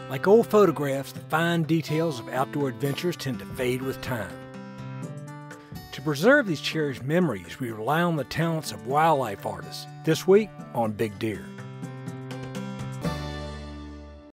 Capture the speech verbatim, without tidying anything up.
Like old photographs, the fine details of outdoor adventures tend to fade with time. To preserve these cherished memories, we rely on the talents of wildlife artists. This week on Big Deer.